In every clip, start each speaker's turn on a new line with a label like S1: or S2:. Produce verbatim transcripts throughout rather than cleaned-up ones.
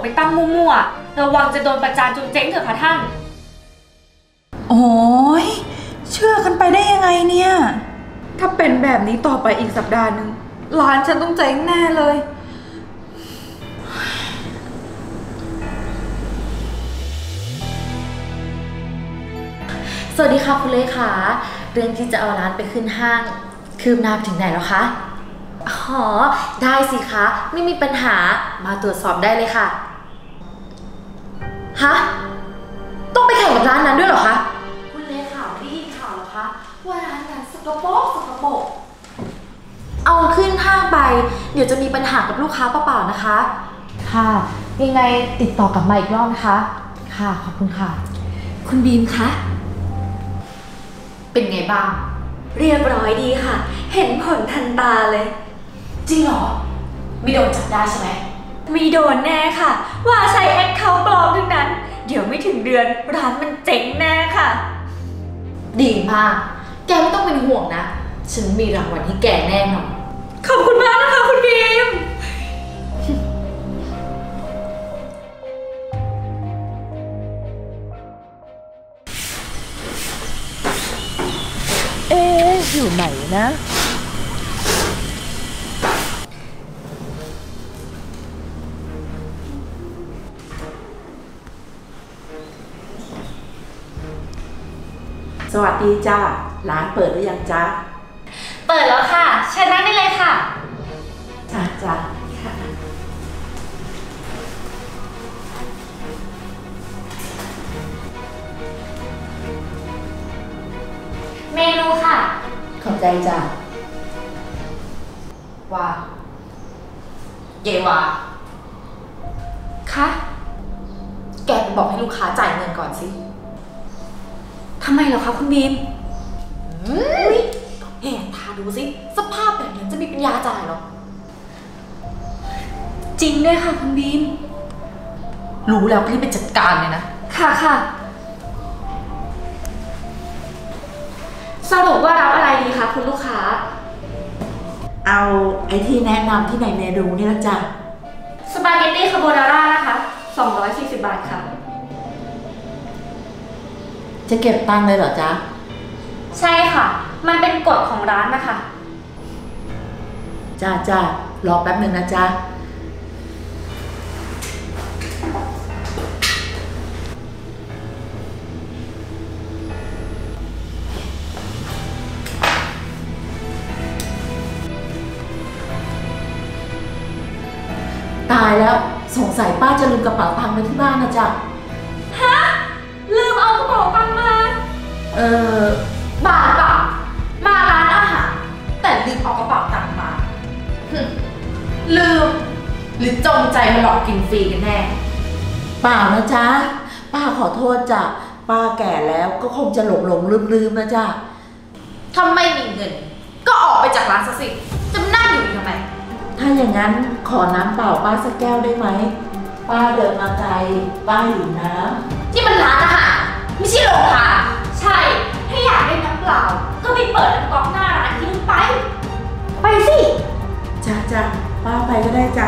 S1: ไปตั้งมั่วๆระวังจะโดนประจานจนเจ๊งเถอะค่ะท่าน
S2: โอ้ยเชื่อกันไปได้ยังไงเนี่ยถ้าเป็นแบบนี้ต่อไปอีกสัปดาห์หนึ่งร้านฉันต้องเจ๊งแน่เลย
S3: สวัสดีค่ะคุณเลขาเรื่องที่จะเอาร้านไปขึ้นห้างคืบหน้าถึงไหนแล้วคะอ๋อได้สิคะไม่มีปัญหามาตรวจสอบได้เลยค่ะฮะต้องไปแข่งกับร้านนั้นด้วยเหรอคะคุณเลขาได้ยินข่าวเหรอคะว่าร้านนั้นสกปรกสกปรกเอาขึ้นห้างไปเดี๋ยวจะมีปัญหากับลูกค้าเปล่าๆนะคะค่ะยังไงติดต่อกลับมาอีกรอบนะคะค่ะขอบคุณค่ะคุณบีมคะเป็นไงบ้าง
S1: เรียบร้อยดีค่ะเห็นผลทันตาเลย
S3: จริงเหรอไม่โดนจับได้ใช่ไหม
S1: มีโดนแน่ค่ะว่าใช้แอคเคาท์ปลอมทั้งนั้นเดี๋ยวไม่ถึงเดือนร้านมันเจ๊งแน่ค่ะ
S3: ดีมากแกไม่ต้องเป็นห่วงนะฉันมีรางวัลให้แกแน่นอน
S1: ขอบคุณมากนะคะคุณบีม
S2: เอ๊ะอยู่ไหนนะ
S4: สวัสดีจ้าร้านเปิดหรือยังจ้า
S1: เปิดแล้วค่ะเชิญนั่งได้เลยค่ะ
S4: จ้าจ้า
S1: เมนูค่ะ
S4: ขอบใจจ้า
S3: ว่าเยวา
S1: คะ
S3: แกไปบอกให้ลูกค้าจ่ายเงินก่อนสิ
S1: ทำไมเหรอคะคุณบีม
S3: เห็นทาดูสิสภาพแบบนี้จะมีปัญญาจ่ายหรอ
S1: จริงด้วยค่ะคุณบีม
S3: รู้แล้วรีบไปจัดการเลยนะ
S1: ค่ะค่ะสรุปว่ารับอะไรดีคะคุณลูกค้า
S4: เอาไอ้ที่แนะนำที่ในเมนูนี่ละจ้ะ
S1: สปาเกตตี้คาโบนาร่านะคะสองร้อยสี่สิบบาทค่ะ
S4: จะเก็บตังค์เลยเหรอจ๊ะ
S1: ใช่ค่ะมันเป็นกฎของร้านนะคะ
S4: จ้าจ้ารอแป๊บหนึ่งนะจ๊ะตายแล้วสงสัยป้าจะลืมกระเป๋าตังค์ไว้ที่บ้านนะจ๊ะ
S1: ฮะลืมเอากระเป๋าตังค์มา
S4: เออ
S3: บ้าเปล่ามาร้านอาหารแต่ลืมเอากระเป๋าตังค์มาลืมหรือจงใจมาหลอกกินฟรีกันแน่
S4: เปล่านะจ๊ะป้าขอโทษจ้ะป้าแก่แล้วก็คงจะหลงหลงลืมลืมนะจ๊ะ
S3: ถ้าไม่มีเงินก็ออกไปจากร้านซะสิจะมานั่งอยู่ทำไม
S4: ถ้าอย่างนั้นขอน้ำเปล่าป้าสักแก้วได้ไหมป้าเดินมาไกลป้าหิวน้ำ
S3: ที่มันร้านอาหารไม่ใช่โรงทาน
S1: ใช่ถ้าอยากได้น้ำเปล่าก็ไปเปิดน้ำก๊อกหน้าร้านกินไปไปสิ
S4: จ้าจ้าป้าไปก็ได้จ้ะ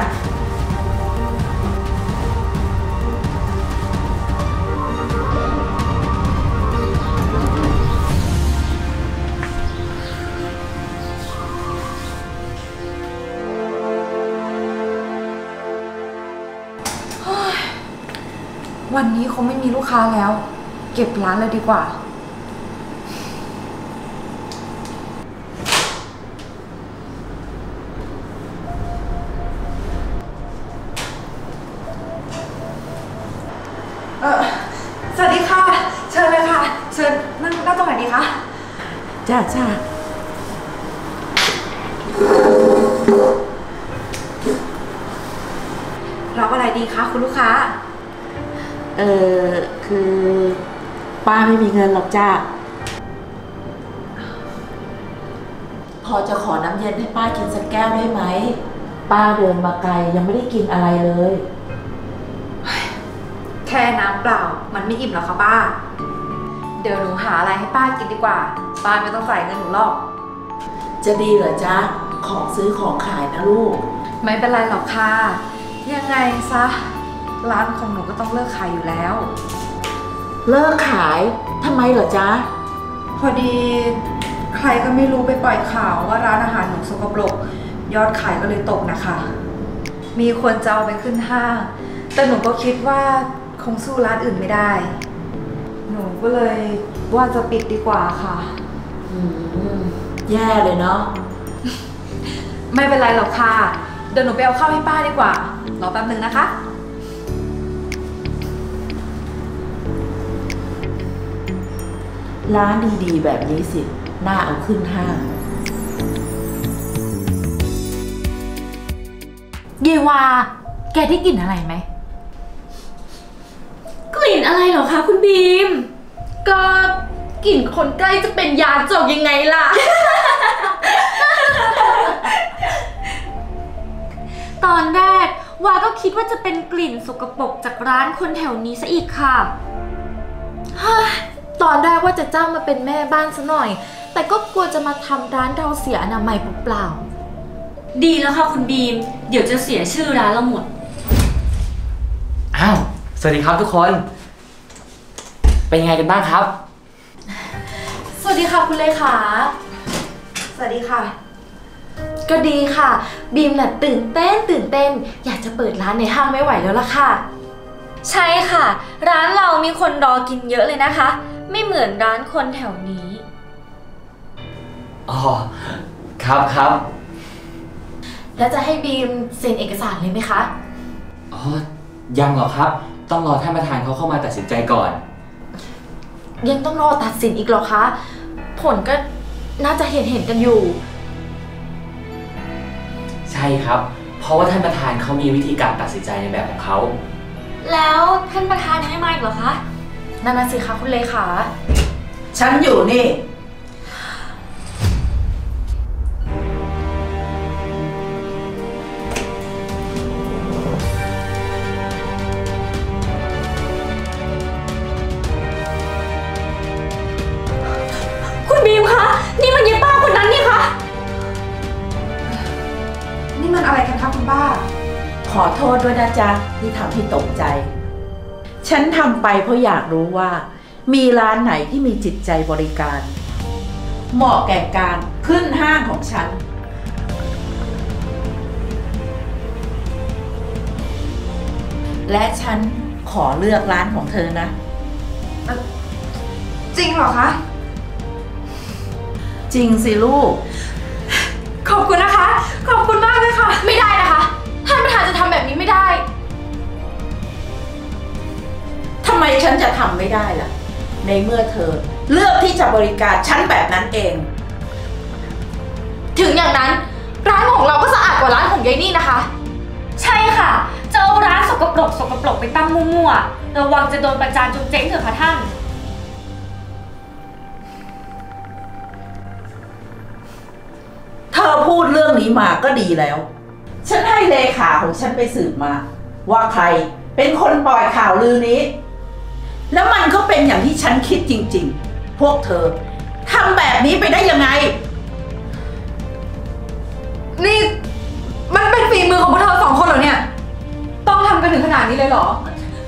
S2: วันนี้คงไม่มีลูกค้าแล้วเก็บร้านเลยดีกว่าเออสวัสดีค่ะเชิญเลยค่ะเชิญนั่งนั่งตรงไหนดีคะ
S4: จ้าจ้า
S2: รับอะไรดีคะคุณลูกค้า
S4: เออคือป้าไม่มีเงินหรอกจ้าพอจะขอน้ำเย็นให้ป้ากินสักแก้วได้ไหมป้าเดินมาไกลยังไม่ได้กินอะไรเลย
S2: แค่น้ำเปล่ามันไม่อิ่มหรอกค่ะป้าเดี๋ยวหนูหาอะไรให้ป้ากินดีกว่าป้าไม่ต้องจ่ายเงินหนูหรอก
S4: จะดีเหรอจ๊ะของซื้อของขายนะลูก
S2: ไม่เป็นไรหรอกค่ะยังไงซะร้านของหนูก็ต้องเลิกขายอยู่แล้ว
S4: เลิกขายทำไมเหรอจ๊ะ
S2: พอดีใครก็ไม่รู้ไปปล่อยข่าวว่าร้านอาหารหนูสกปรกยอดขายก็เลยตกนะคะ มีคนจะเอาไปขึ้นห้างแต่หนูก็คิดว่าคงสู้ร้านอื่นไม่ได้ หนูก็เลยว่าจะปิดดีกว่าค่ะ
S4: อืม แย่เลยเนาะ
S2: ไม่เป็นไรหรอกค่ะเดี๋ยวหนูไปเอาข้าวให้ป้าดีกว่า รอแป๊บนึงนะคะ
S4: ร้านดีๆแบบนี้สิน่าเอาขึ้นห้าง
S3: เยวา แกได้กลิ่นอะไรไหม
S1: กลิ่นอะไรเหรอคะคุณบีม
S3: ก็กลิ่นคนใกล้จะเป็นยาจกยังไงล่ะ
S1: ตอนแรกวาก็คิดว่าจะเป็นกลิ่นสกปรกจากร้านคนแถวนี้ซะอีกค่ะ
S3: ตอนแรกว่าจะจ้างมาเป็นแม่บ้านซะหน่อย แต่ก็กลัวจะมาทำร้านเราเสียอนามัยเปล่า
S1: ดีแล้วค่ะคุณบีม เดี๋ยวจะเสียชื่อร้านเราหมด
S5: อ้าว สวัสดีครับทุกคน เป็นยังไงกันบ้างครับ
S3: ๆ สวัสดีค่ะคุณเลขา
S2: สวัสดีค่ะ
S3: ก็ดีค่ะ บีมน่ะตื่นเต้นตื่นเต้น อยากจะเปิดร้านในห้างไม่ไหวแล้วล่ะค่ะ
S1: ใช่ค่ะ ร้านเรามีคนรอกินเยอะเลยนะคะ ไม่เหมือนร้านคนแถวนี้
S5: อ๋อ ครับครับ
S3: แล้วจะให้บีมเซ็นเอกสารเลยไหมคะ
S5: อ๋อ ยังหรอกครับ ต้องรอท่านประธานเขาเข้ามาตัดสินใจก่อน
S3: ยังต้องรอตัดสินอีกเหรอคะ ผลก็น่าจะเห็นเห็นกันอยู่
S5: ใช่ครับ เพราะว่าท่านประธานเขามีวิธีการตัดสินใจในแบบของเขา
S1: แล้วท่านประธานยังไม่มาอีกเหรอคะ
S3: นั่นน่ะสิคะคุณเลขา
S4: ฉันอยู่นี่
S1: คุณบีมคะ นี่มันยายป้าคนนั้นนี่คะ
S2: นี่มันอะไรกันคะคุณป้า
S4: ขอโทษด้วยนะจ๊ะที่ทำให้ตกใจ ฉันทำไปเพราะอยากรู้ว่า มีร้านไหนที่มีจิตใจบริการ เหมาะแก่การขึ้นห้างของฉัน และฉันขอเลือกร้านของเธอนะ
S2: จริงเหรอคะ
S4: จริงสิลูก
S2: ขอบคุณนะคะ ขอบคุณมากเลยค่ะ
S3: ไม่ได้นะคะ ท่านประธานจะทำแบบนี้ไม่ได้
S4: ทำไมฉันจะทำไม่ได้ล่ะ ในเมื่อเธอเลือกที่จะบริการฉันแบบนั้นเอง
S3: ถึงอย่างนั้น ร้านของเราก็สะอาดกว่าร้านของยายนี่นะคะ
S1: ใช่ค่ะ จะเอาร้านสกปรกสกปรกไปตั้งมั่วๆ ระวังจะโดนประจานจนเจ๊งเถอะค่ะท่าน
S4: เธอพูดเรื่องนี้มาก็ดีแล้ว ฉันให้เลขาของฉันไปสืบมา ว่าใครเป็นคนปล่อยข่าวลือนี้ แล้วมันก็เป็นอย่างที่ฉันคิดจริงๆ พวกเธอทำแบบนี้ไปได้ยังไง
S2: นี่มันเป็นฝีมือของพวกเธอสองคนเหรอเนี่ย ต้องทำกันถึงขนาดนี้เลยเหรอ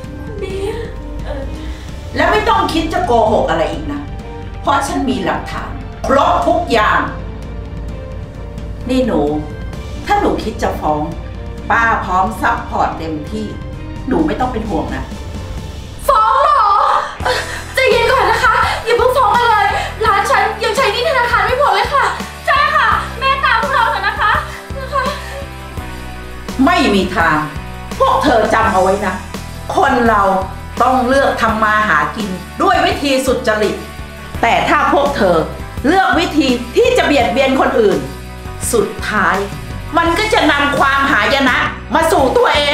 S4: แล้วไม่ต้องคิดจะโกหกอะไรอีกนะ เพราะฉันมีหลักฐานครบทุกอย่าง นี่หนู ถ้าหนูคิดจะฟ้อง ป้าพร้อมซัพพอร์ตเต็มที่ หนูไม่ต้องเป็นห่วงนะ
S3: ฟ้องเหรอใจเย็นก่อนนะคะ อย่าเพิ่งฟ้องกันเลย ร้านฉันยังใช้หนี้ธนาคารไม่พอเลยค่ะ
S1: ใช่ค่ะ แม่ตามพวกเราเถอะนะคะนะคะ
S4: ไม่มีทาง พวกเธอจำเอาไว้นะ คนเราต้องเลือกทำมาหากินด้วยวิธีสุจริต แต่ถ้าพวกเธอเลือกวิธีที่จะเบียดเบียนคนอื่น สุดท้าย มันก็จะนำความหายนะมาสู่ตัวเอง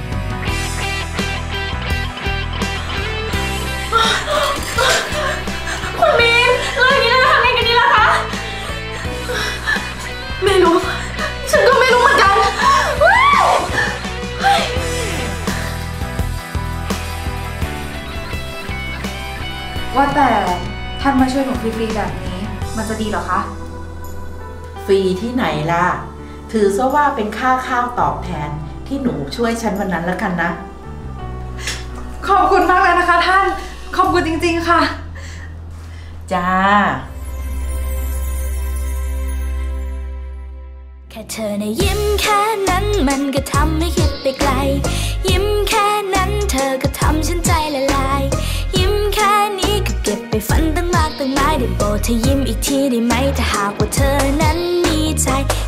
S1: คุณบีมเรื่องนี้เราจะทำยังไงกันดีล่ะคะ
S3: ไม่รู้ ฉันก็ไม่รู้เหมือนกันว้าวเฮ้ย
S2: ว่าแต่ท่านมาช่วยหนูฟรีๆแบบนี้ มันจะดีเหรอคะ
S4: ฟรีที่ไหนล่ะ ถือซะว่าเป็นค่าข้าวตอบแทนที่หนูช่วยฉันวันนั้นแล้วกันนะ
S2: ขอบคุณมากเลยนะคะท่านขอบคุณจริงๆค่ะ
S4: จ้า
S6: แค่เธอในะยิ้มแค่นั้นมันก็ทำให้คิดไปไกลยิ้มแค่นั้นเธอก็ทำฉันใจละลายยิ้มแค่นี้ก็เก็บไปฝันตั้งมากตั้งหลายได้โปรดเธอยิ้มอีกทีได้ไหมถ้าหากว่าเธอนั้นมีใจ